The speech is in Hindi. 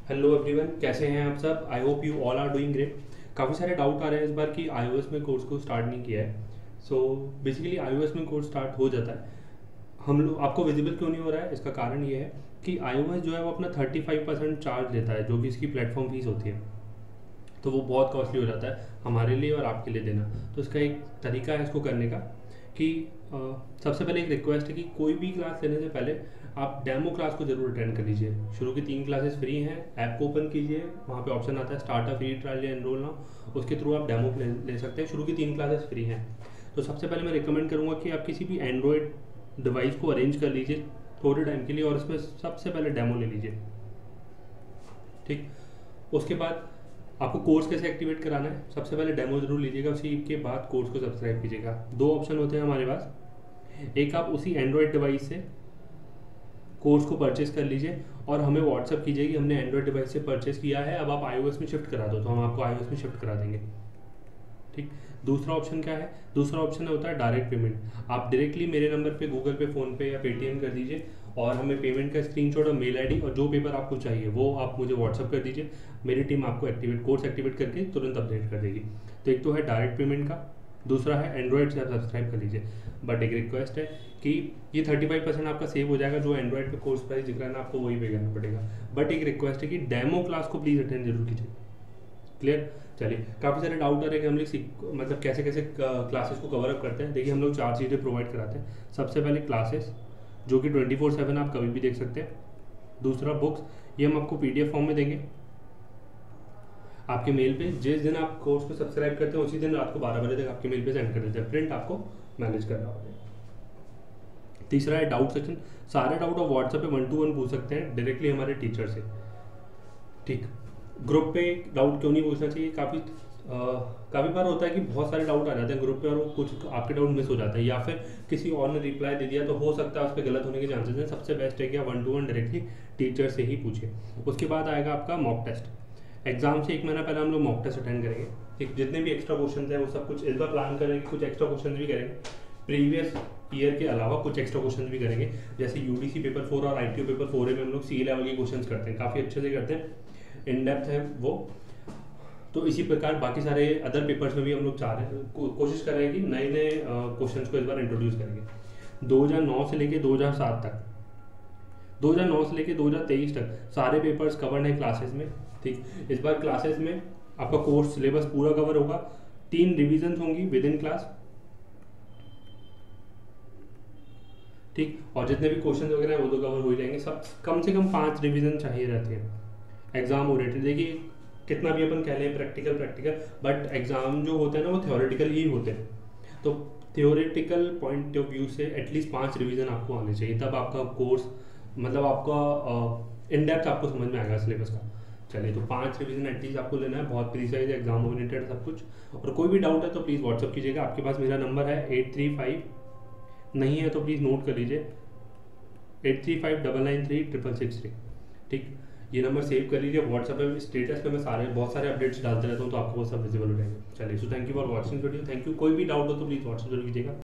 हेलो एवरीवन, कैसे हैं आप सब। I hope you all are doing great. काफ़ी सारे डाउट आ रहे हैं इस बार कि iOS में कोर्स को स्टार्ट नहीं किया है। सो बेसिकली iOS में कोर्स स्टार्ट हो जाता है। हम लोग आपको विजिबल क्यों नहीं हो रहा है, इसका कारण ये है कि iOS जो है वो अपना 35% चार्ज लेता है, जो कि इसकी प्लेटफॉर्म फीस होती है। तो वो बहुत कॉस्टली हो जाता है हमारे लिए और आपके लिए देना। तो इसका एक तरीका है इसको करने का कि अ, सबसे पहले एक रिक्वेस्ट है कि कोई भी क्लास लेने से पहले आप डेमो क्लास को जरूर अटेंड कर लीजिए। शुरू की 3 क्लासेस फ्री हैं। ऐप को ओपन कीजिए, वहाँ पे ऑप्शन आता है स्टार्ट अ फ्री ट्रायल या एनरोल नाउ, उसके थ्रू आप डेमो ले सकते हैं। शुरू की 3 क्लासेस फ्री हैं। तो सबसे पहले मैं रिकमेंड करूँगा कि आप किसी भी एंड्रॉयड डिवाइस को अरेंज कर लीजिए थोड़े टाइम के लिए और उसमें सबसे पहले डेमो ले लीजिए। ठीक, उसके बाद आपको कोर्स कैसे एक्टिवेट कराना है, सबसे पहले डेमो जरूर लीजिएगा, उसी के बाद कोर्स को सब्सक्राइब कीजिएगा। दो ऑप्शन होते हैं हमारे पास। एक, आप उसी एंड्रॉयड डिवाइस से कोर्स को परचेस कर लीजिए और हमें व्हाट्सअप कीजिए कि हमने एंड्रॉयड डिवाइस से परचेस किया है, अब आप iOS में शिफ्ट करा दो, तो हम आपको iOS में शिफ्ट करा देंगे। ठीक, दूसरा ऑप्शन क्या है? दूसरा ऑप्शन होता है डायरेक्ट पेमेंट। आप डायरेक्टली मेरे नंबर पे गूगल पे, फ़ोन पे या पेटीएम कर दीजिए और हमें पेमेंट का स्क्रीनशॉट और मेल आईडी और जो पेपर आपको चाहिए वो आप मुझे व्हाट्सअप कर दीजिए। मेरी टीम आपको कोर्स एक्टिवेट करके तुरंत अपडेट कर देगी। तो एक तो है डायरेक्ट पेमेंट का, दूसरा है एंड्रॉयड से आप सब्सक्राइब कर लीजिए। बट एक रिक्वेस्ट है कि ये 35% आपका सेव हो जाएगा। जो एंड्रॉयड पे कोर्स प्राइस दिख रहा है ना, आपको वही पे करना पड़ेगा। बट एक रिक्वेस्ट है कि डेमो क्लास को प्लीज़ अटेंड जरूर कीजिए। क्लियर? चलिए, काफ़ी सारे डाउट आ रहे हैं कि हम लोग मतलब कैसे कैसे क्लासेस को कवर अप करते हैं। देखिए, हम लोग 4 चीज़ें प्रोवाइड कराते हैं। सबसे पहले क्लासेस, जो कि 24/7 आप कभी भी देख सकते हैं। दूसरा बुक्स, ये हम आपको PDF फॉर्म में देंगे आपके मेल पे। जिस दिन आप कोर्स को सब्सक्राइब करते हैं उसी दिन रात को 12 बजे तक आपके मेल पे सेंड कर देते हैं। प्रिंट आपको मैनेज करना होगा। तीसरा है डाउट सेक्शन। सारे डाउट आप व्हाट्सएप पे 1-to-1 पूछ सकते हैं डायरेक्टली हमारे टीचर से। ठीक, ग्रुप पे डाउट क्यों नहीं पूछना चाहिए? काफ़ी बार होता है कि बहुत सारे डाउट आ जाते हैं ग्रुप पे और वो कुछ आपके डाउट मिस हो जाता है, या फिर किसी और ने रिप्लाई दे दिया तो हो सकता है उस पर गलत होने के चांसेस हैं। सबसे बेस्ट है कि आप 1-to-1 डायरेक्टली टीचर से ही पूछिए। उसके बाद आएगा आपका मॉक टेस्ट। एग्जाम से 1 महीना पहले हम लोग मॉक टेस्ट अटेंड करेंगे। ठीक, जितने भी एक्स्ट्रा क्वेश्चन हैं वो सब कुछ इस बार प्लान करेंगे। कुछ एक्स्ट्रा क्वेश्चन भी करेंगे प्रीवियस ईयर के अलावा, कुछ एक्स्ट्रा क्वेश्चन भी करेंगे। जैसे UDC पेपर 4 और ITO पेपर 4 में हम लोग CA लेवल के क्वेश्चन करते हैं, काफ़ी अच्छे से करते हैं, इन डेप्थ है वो। तो इसी प्रकार बाकी सारे अदर पेपर्स में भी हम लोग चाह रहे हैं, कोशिश कर रहे हैं कि नए नए क्वेश्चंस को इस बार इंट्रोड्यूस करेंगे। 2009 से लेके 2007 तक, 2009 से लेके 2023 तक सारे पेपर्स कवर्ड हैं क्लासेस में। ठीक, इस बार क्लासेस में आपका कोर्स सिलेबस पूरा कवर होगा। 3 रिविजन होंगी विद इन क्लास। ठीक, और जितने भी क्वेश्चन वगैरह हैं वो तो कवर हो ही जाएंगे। सब कम से कम 5 रिविजन चाहिए रहते हैं एग्जाम ओरिएंटेड। देखिए, कितना भी अपन कह लें प्रैक्टिकल प्रैक्टिकल, बट एग्जाम जो होते हैं ना वो थ्योरेटिकल ही होते हैं। तो थ्योरेटिकल पॉइंट ऑफ व्यू से एटलीस्ट 5 रिवीजन आपको आने चाहिए, तब आपका कोर्स मतलब आपका इन डेप्थ आपको समझ में आएगा सिलेबस का। चलिए, तो 5 रिवीजन एटलीस्ट आपको लेना है, बहुत प्रीसाइज एग्जाम ओरिएंटेड सब कुछ। और कोई भी डाउट है तो प्लीज़ व्हाट्सअप कीजिएगा। आपके पास मेरा नंबर है 835, नहीं है तो प्लीज़ नोट कर लीजिए 8359936663। ठीक, ये नंबर सेव कर लीजिए। व्हाट्सएप पे स्टेटस पे मैं बहुत सारे अपडेट्स डालते रहता हूँ, तो आपको वो सब विजिबल हो जाएंगे। चलिए, so thank you for watching video. Thank you. कोई भी डाउट हो तो प्लीज़ व्हाट्सएप जरूर कीजिएगा।